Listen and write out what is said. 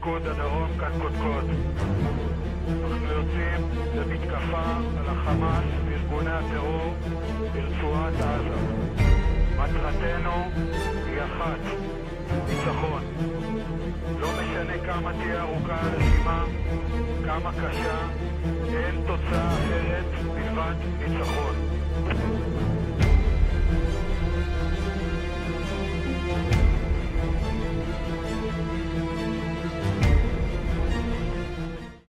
פיקוד הדרום כאן קודקוד. אנחנו יוצאים למתקפה על החמאס וארגוני הטרור ברצועת עזה. מטרתנו היא אחת, ניצחון. לא משנה כמה תהיה ארוכה הלחימה, כמה קשה, אין תוצאה אחרת מלבד ניצחון.